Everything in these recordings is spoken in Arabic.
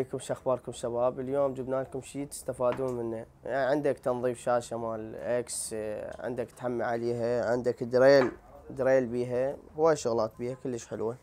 عليكم، شو اخباركم شباب؟ اليوم جبنا لكم شيء تستفادون منه. يعني عندك تنظيف شاشه مال اكس، عندك تحمي عليها، عندك دريل بيها، هواي شغلات بيها كلش حلوه.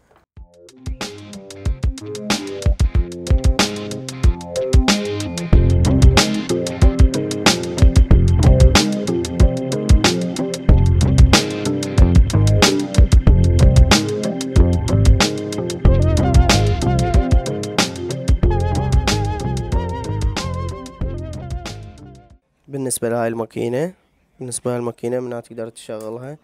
بالنسبة لهاي الماكينة منها تقدر تشغلها.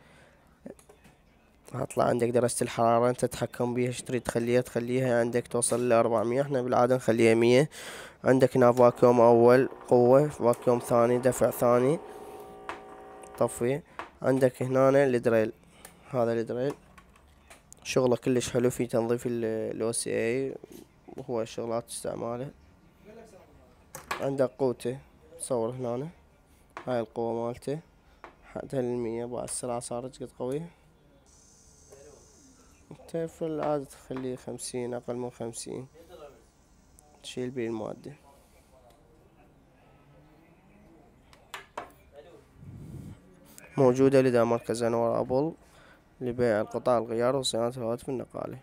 هطلع عندك درجة الحرارة انت تتحكم بيها، ايش تريد تخليها عندك توصل ل 400، احنا بالعادة نخليها 100. عندك هنا فاكيوم اول قوة، فاكيوم ثاني دفع ثاني، طفي. عندك هنا الدريل، هذا الدريل شغله كلش حلو في تنظيف ال OCA وهو شغلات استعماله. عندك قوته، صور هنا هاي القوة مالته حتى 100، بعد السرعة صارت قد قوية. انت في العادة تخليه 50، اقل من 50 تشيل بيه المادة. موجودة لدى مركز أنوار أبل لبيع القطع الغيار وصيانة الهواتف النقالة.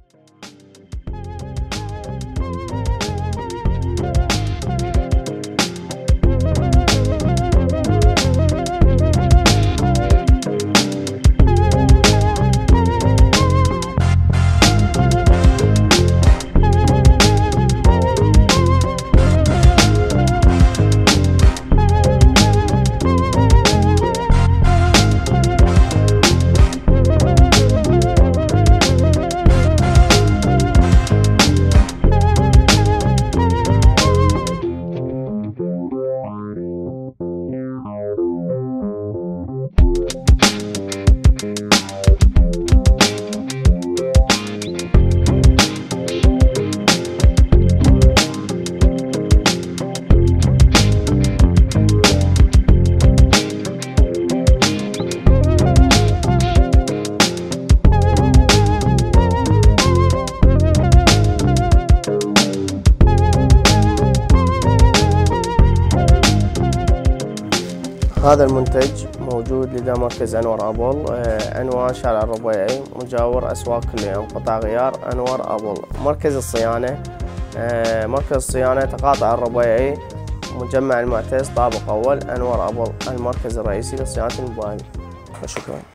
هذا المنتج موجود لدى مركز أنوار أبل، عنوان شارع الربيعي مجاور أسواق كل يوم، قطع غيار أنوار أبل. مركز الصيانة تقاطع الربيعي، مجمع المعتز طابق أول، أنوار أبل، المركز الرئيسي لصيانة الموبايل. وشكرا.